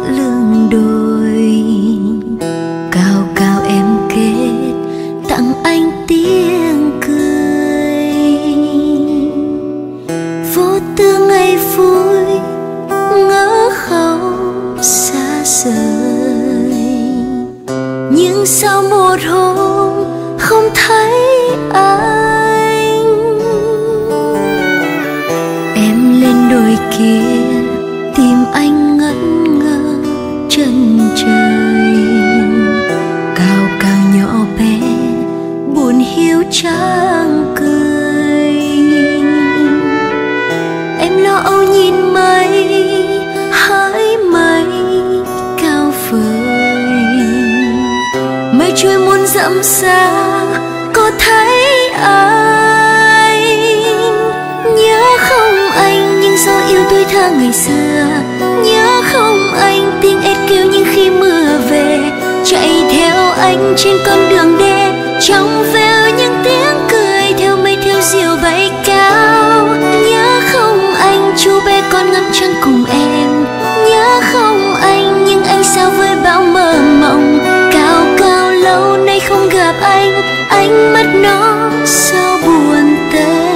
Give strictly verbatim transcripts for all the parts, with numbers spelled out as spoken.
lưng đồi. Cao cao em kết tặng anh tiếng cười, vô tư ngày vui ngỡ không xa rời. Nhưng sau một hôm không thấy anh, em lên đồi kia tìm anh ngẩn ngơ chân trời. Cao cao nhỏ bé buồn hiu chẳng cười, em lo âu nhìn mây hỡi mây cao vời. Mây trôi muôn dặm xa có thấy anh, nhớ không anh nhưng do yêu tuổi thơ ngày xưa. Nhớ không anh tiếng ếch kêu nhưng khi mưa về, chạy theo anh trên con đường đê, trong veo những tiếng cười theo mây theo diều bay cao. Nhớ không anh chú bé con ngắm trăng cùng em. Nhớ không anh nhưng anh sao với bao mơ mộng. Cao cao lâu nay không gặp anh, ánh mắt nó sao buồn tênh.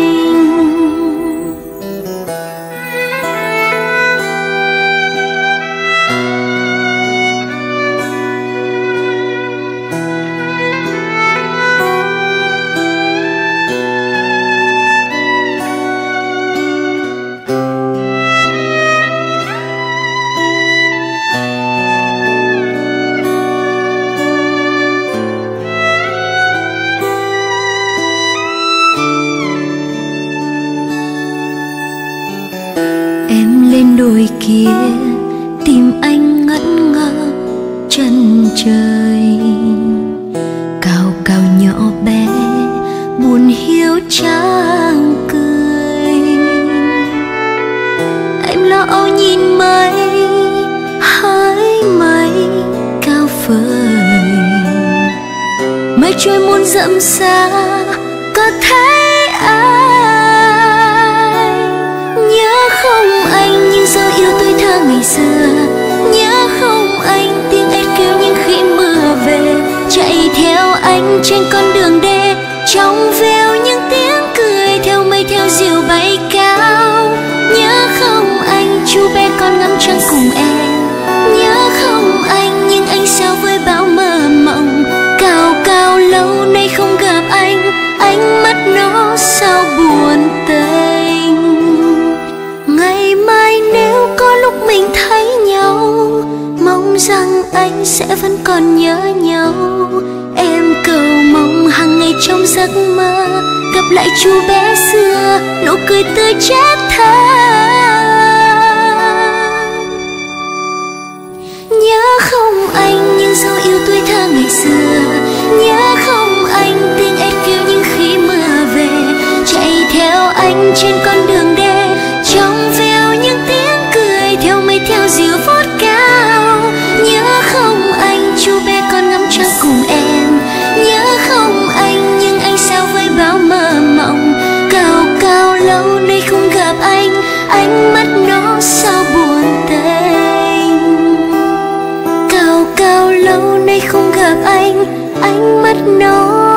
Lên đồi kia tìm anh ngẩn ngơ chân trời. Cao cao nhỏ bé buồn hiu chẳng cười, em lo âu nhìn mây hỡi mây cao vời. Mây trôi muôn dặm xa có thấy anh, nhớ không anh nhưng do yêu tuổi thơ ngày xưa. Nhớ không anh tiếng ếch kêu nhưng khi mưa về, chạy theo anh trên con đường đê, trong veo những tiếng cười theo mây theo diều bay cao. Nhớ không anh chú bé con ngắm trăng cùng em. Nhớ không anh nhưng anh sao với bao mơ mộng. Cao cao lâu nay không gặp anh, ánh mắt nó sao buồn tênh. Ngày mai nếu có lúc mình thấy nhau, mong rằng anh sẽ vẫn còn nhớ nhau. Em cầu mong hàng ngày trong giấc mơ gặp lại chú bé xưa, nụ cười tươi chết thơ. Nhớ không anh nhưng do yêu tuổi thơ ngày xưa. Nhớ không anh tiếng ếch kêu nhưng khi mưa về, chạy theo anh trên con đường đê, trong veo những tiếng cười theo mây theo diều vút cao. Nhớ không anh chú bé con ngắm trăng cùng em. Nhớ không anh nhưng anh sao với bao mơ mộng. Cao cao lâu nay không gặp anh, ánh mắt nó sao buồn tênh. Cao cao lâu nay không gặp anh, ánh mắt nó